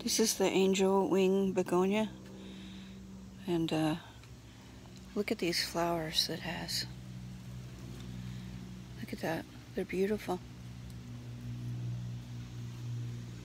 This is the angel wing begonia, and look at these flowers it has. Look at that, they're beautiful.